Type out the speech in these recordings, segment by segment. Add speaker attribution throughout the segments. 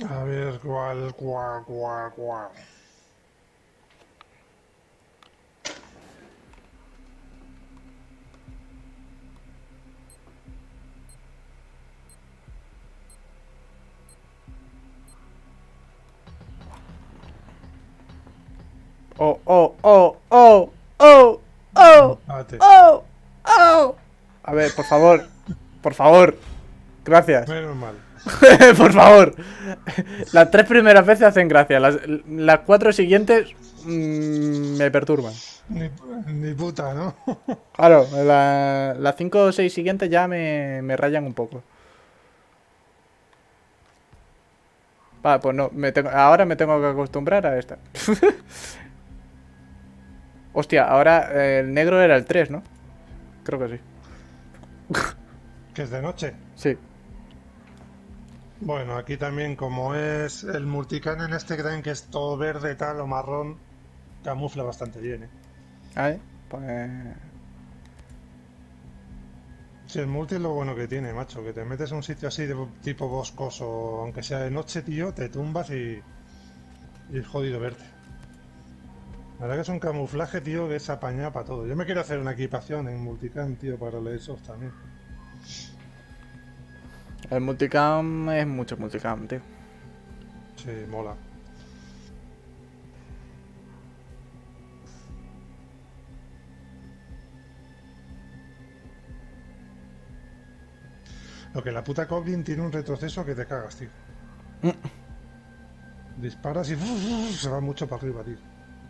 Speaker 1: A ver, cuál.
Speaker 2: Oh, oh, oh, oh, oh, oh,
Speaker 1: Empate.
Speaker 2: oh, oh. A ver, por favor. Por favor. Gracias.
Speaker 1: Menos mal.
Speaker 2: Por favor. Las tres primeras veces hacen gracia. Las cuatro siguientes me perturban.
Speaker 1: Ni, ni puta, ¿no?
Speaker 2: Claro, las cinco o seis siguientes ya me rayan un poco. Vale, pues no. Ahora me tengo que acostumbrar a esta. Hostia, ahora el negro era el 3, ¿no? Creo que sí.
Speaker 1: Que es de noche.
Speaker 2: Sí.
Speaker 1: Bueno, aquí también, como es el multicam en este que también que es todo verde, tal o marrón, camufla bastante bien, ¿eh?
Speaker 2: Ahí, pues...
Speaker 1: Sí, el multi es lo bueno que tiene, macho, que te metes en un sitio así de tipo boscoso, aunque sea de noche, tío, te tumbas y es jodido verte. La verdad que es un camuflaje, tío, que es apañado para todo. Yo me quiero hacer una equipación en multicam, tío, para esos también.
Speaker 2: El multicam es mucho multicam, tío.
Speaker 1: Sí, mola. Lo que la puta Coblin tiene un retroceso que te cagas, tío. Disparas y se va mucho para arriba, tío.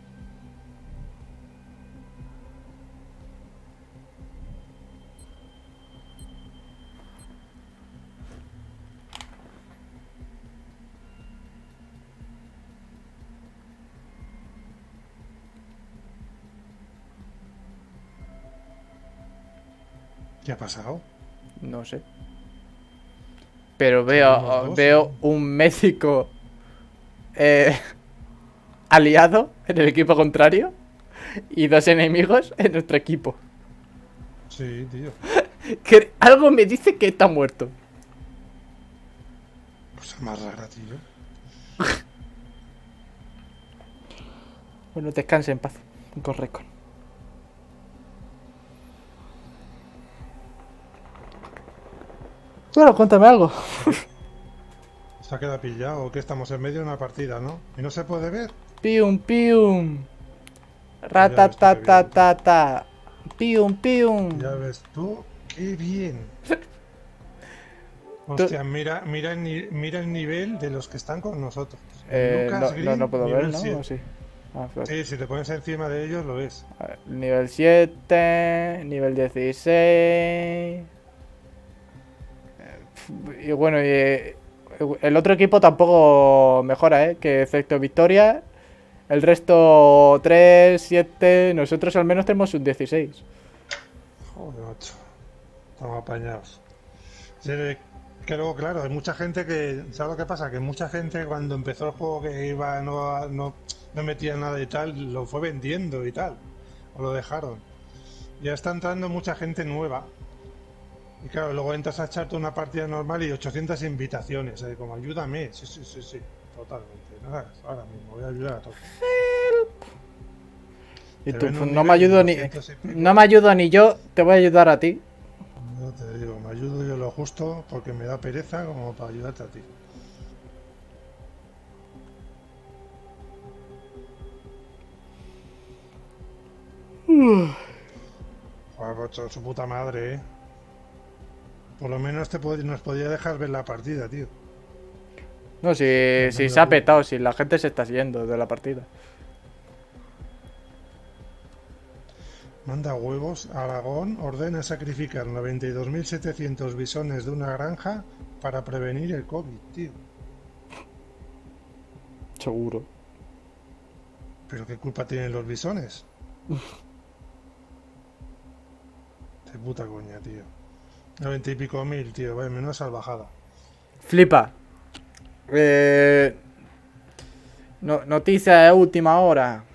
Speaker 1: ¿Qué ha pasado?
Speaker 2: No sé. Pero
Speaker 1: Salimos dos, ¿no?
Speaker 2: veo un médico eh, aliado en el equipo contrario y dos enemigos en nuestro equipo.
Speaker 1: Sí, tío.
Speaker 2: Que algo me dice que está muerto.
Speaker 1: Cosa más rara, tío.
Speaker 2: Bueno, descanse en paz. Correcto. Bueno, cuéntame algo.
Speaker 1: Se ha quedado pillado, que estamos en medio de una partida, ¿no? Y no se puede ver.
Speaker 2: Pium, pium.
Speaker 1: Pues ya ves tú qué bien.
Speaker 2: Ratatatata. Pium, pium.
Speaker 1: Ya ves tú qué bien.
Speaker 2: Tú-
Speaker 1: Hostia, mira el nivel de los que están con nosotros. El Lucas
Speaker 2: no
Speaker 1: Green,
Speaker 2: puedo ver,
Speaker 1: nivel
Speaker 2: ¿no? ¿O
Speaker 1: 7.
Speaker 2: sí? Ah, espérate.
Speaker 1: Sí, si te pones encima de ellos lo ves.
Speaker 2: A ver, nivel 7, nivel 16. Y bueno, el otro equipo tampoco mejora, ¿eh? Que excepto Victoria, el resto 3, 7. Nosotros al menos tenemos un 16.
Speaker 1: Joder, macho. Estamos apañados. Sí, que luego, claro, hay mucha gente que. ¿Sabes lo que pasa? Que mucha gente cuando empezó el juego que iba, no metía nada y tal, lo fue vendiendo y tal. O lo dejaron. Ya está entrando mucha gente nueva. Y claro, luego entras a echarte una partida normal y 800 invitaciones. Como ayúdame. Sí, sí, sí, sí. Totalmente. Nada, ahora mismo voy a ayudar a todos.
Speaker 2: Y
Speaker 1: Te
Speaker 2: tú,
Speaker 1: ven
Speaker 2: pues
Speaker 1: un
Speaker 2: no me
Speaker 1: nivel de
Speaker 2: ayudo ni.
Speaker 1: 200 y
Speaker 2: No
Speaker 1: pico.
Speaker 2: me ayudo ni yo, te voy a ayudar a ti.
Speaker 1: Yo te digo, me ayudo yo lo justo porque me da pereza como para ayudarte a ti. Joder, macho, su puta madre, ¿eh? Por lo menos nos podía dejar ver la partida, tío.
Speaker 2: No, si
Speaker 1: Manda
Speaker 2: se ha
Speaker 1: huevo.
Speaker 2: petado, si la gente se está yendo de la partida.
Speaker 1: Manda huevos. Aragón ordena sacrificar 92.700 bisones de una granja para prevenir el COVID, tío.
Speaker 2: Seguro.
Speaker 1: ¿Pero qué culpa tienen los bisones? De puta coña, tío. 90 y pico mil, tío. Vaya, menos salvajada.
Speaker 2: Flipa. Noticia de última hora.